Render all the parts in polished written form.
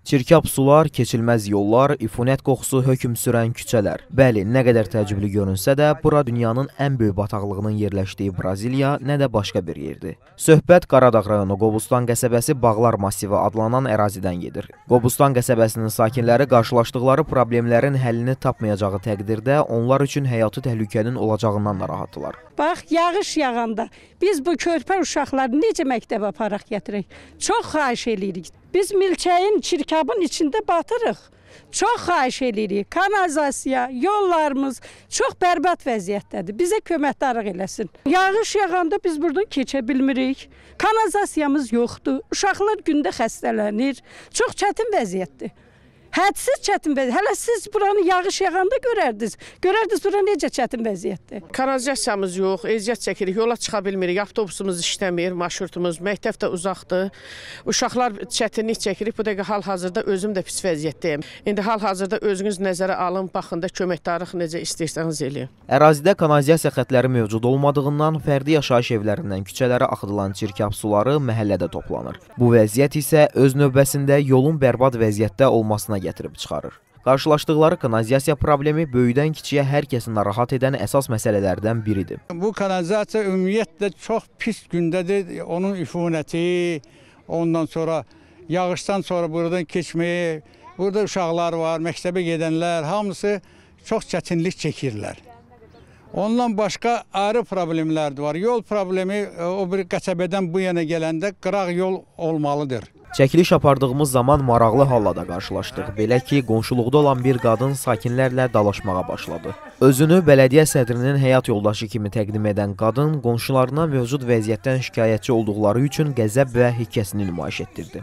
Çirkab sular, keçilməz yollar, ifunət qoxusu hökm sürən küçələr. Bəli, nə qədər təəccüblü görünsə də, bura dünyanın ən böyük bataqlığının yerləşdiyi Braziliya, nə də başqa bir yerdir. Söhbət Qaradağ rayonu Qobustan qəsəbəsi Bağlar Masivi adlanan ərazidən gedir. Qobustan qəsəbəsinin sakinləri qarşılaşdıqları problemlərin həllini tapmayacağı təqdirdə onlar üçün həyatı təhlükənin olacağından narahatdılar. Bax, yağış yağanda biz bu körpə uşaqları necə məktəbə aparaq gətirək? Çox xahiş edirik. Biz milçəyin, çirkabın içində batırıq. Çox xahiş edirik. Kanalizasiya, yollarımız çox bərbad vəziyyətdədir. Bizə köməkdarlıq eləsin. Yağış yağanda biz buradan keçə bilmirik. Kanalizasiyamız yoxdur. Uşaqlar gündə xəstələnir. Çox çətin vəziyyətdir. Hədsiz çətin vəziyyət. Hələ siz buranı yağış yağanda görərdiniz. Görərdiniz bura necə çətin vəziyyətdir. Kanalizasiyamız yox, əziyyət çəkirik, yola çıxa bilmirik, avtobusumuz işləmir, marşrutumuz, məktəb də uzaqdır. Uşaqlar çətinlik çəkirik, bu dəqiqə hal-hazırda özüm də pis vəziyyətdəyim. İndi hal-hazırda özünüz nəzərə alın, baxın da köməkdarlıq necə istəyirsəniz eləyin. Ərazidə kanalizasiya xətləri mövcud olmadığından fərdi yaşayış evlərindən küçələrə axıdılan çirkab suları məhəllədə toplanır. Bu vəziyyət isə öz növbəsində yolun bərbad vəziyyətdə olmasına gətirib çıxarır. Qarşılaşdıqları kanalizasiya problemi böyüdən kiçiyə hər kəsi narahat edən əsas məsələlərdən biridir. Bu kanalizasiya ümumiyyətlə çox pis gündədir. Onun ifunəti, ondan sonra yağışdan sonra buradan keçməyi, burada uşaqlar var, məktəbə gedənlər, hamısı çox çətinlik çəkirlər. Ondan başqa ayrı problemlər də var. Yol problemi o bir qəsəbədən bu yana gələndə qıraq yol olmalıdır. Çəkiliş apardığımız zaman maraqlı halla da qarşılaşdıq. Belə ki, qonşuluqda olan bir qadın sakinlərlə dalaşmağa başladı. Özünü bələdiyyə sədrinin həyat yoldaşı kimi təqdim edən qadın qonşularına mövcud vəziyyətdən şikayətçi olduqları üçün qəzəb və hikkəsini nümayiş etdirdi.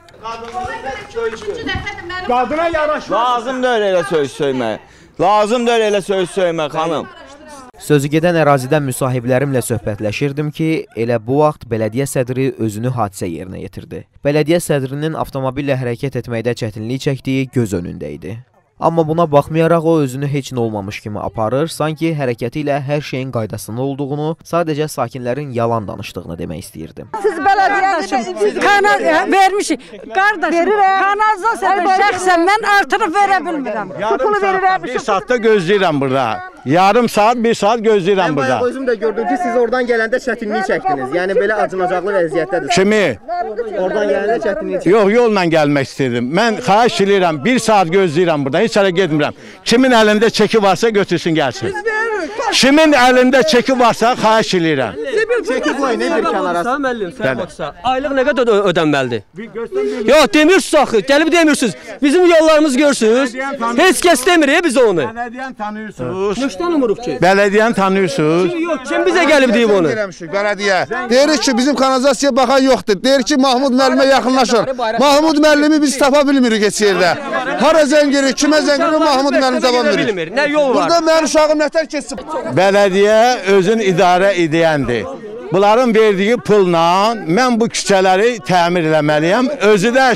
Qadına yaraşmaz. Lazımdır elə söz söymək. Lazımdır elə söz söymək, xanım. Sözü gedən ərazidən müsahiblərimlə söhbətləşirdim ki, elə bu vaxt bələdiyyə sədri özünü hadisə yerinə yetirdi. Bələdiyyə sədrinin avtomobillə hərəkət etməkdə çətinlik çəkdiyi göz önündə idi. Amma buna baxmayaraq o özünü heç nə olmamış kimi aparır, sanki hərəkəti ilə hər şeyin qaydasında olduğunu, sadəcə sakinlərin yalan danışdığını demək istəyirdim. Siz bələdiyyə vermişik. Qardaşım, kanalizasiyadan şəxsən mən artırıb verə bilmirəm. Pulu verirəm. Bir saatda gözləyirəm burada. Yarım saat, bir saat gözləyirəm burada. Mən özüm də gördüm ki, siz oradan gələndə çətinlik çəkdiniz. Yəni belə acınacaqlı vəziyyətdədir. Kimi? Oradan gələndə çətinlik çəkdiniz. Yox, yolla gəlmək istəyirdim. Mən xahiş edirəm, bir saat gözləyirəm burada. Heç yerə getmirəm. Kimin əlində çeki varsa götürsün, gəlsin. Kimin əlində çeki varsa xahiş edirəm. Çeki qoyun, ne bir kənara. Müəllim, sən baxsa, aylıq nə qədər ödənməlidir? Yox, demirsiniz axı, gəlib demirsiniz. Bizim yollarımızı görürsünüz. Heç kəs demir biz onu. Bələdiyəni tanıyırsınız. Tanımırıq ki. Bələdiyəni tanıyırsınız. Yox, kim bizə gəlib deyib onu? Bələdiyyə. Deyirik ki, bizim kanalizasiya baxan yoxdur. Deyirik ki, Mahmud müəllimə yaxınlaşır. Mahmud müəllimi biz tapa bilmirik heç yerdə. Hara zəng edirik, kimə zəng edirik, Mahmud müəllim tapa bilmirik. Nə yol var? Burada mənim uşağım nətər keçsin? Bələdiyyə özün idarə edəyəndir. Bunların verdiyi pulla mən bu küçələri təmir eləməliyəm. Özü də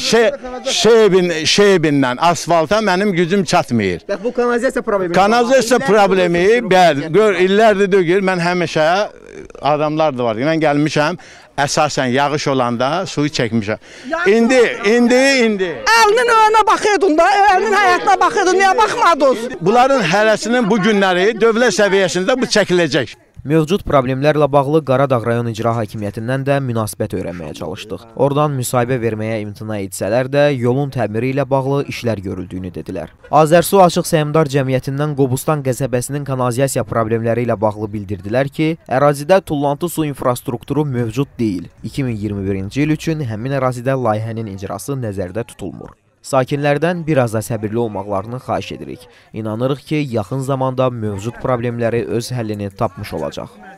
şeybindən, asfalta mənim gücüm çatmır. Bax, bu kanalizasiya problemi. Kanalizasiya problemi, gör, illərdir deyil, mən həmişə adamlar da var. Mən gəlmişəm, əsasən yağış olanda suyu çəkmişəm. İndi. Əlinin önünə baxıyordun da, əlinin həyatına baxıyordun, niyə baxmadınız? Bunların hərəsinin bu günləri dövlət səviyyəsində bu çəkiləcək. Mövcud problemlərlə bağlı Qaradağ rayon icra hakimiyyətindən də münasibət öyrənməyə çalışdıq. Oradan müsahibə verməyə imtina etsələr də yolun təmiri ilə bağlı işlər görüldüyünü dedilər. Azərsu Açıq Səhmdar Cəmiyyətindən Qobustan qəsəbəsinin kanalizasiya problemləri ilə bağlı bildirdilər ki, ərazidə tullantı su infrastrukturu mövcud deyil. 2021-ci il üçün həmin ərazidə layihənin icrası nəzərdə tutulmur. Sakinlərdən biraz da səbirli olmaqlarını xahiş edirik. İnanırıq ki, yaxın zamanda mövcud problemləri öz həllini tapmış olacaq.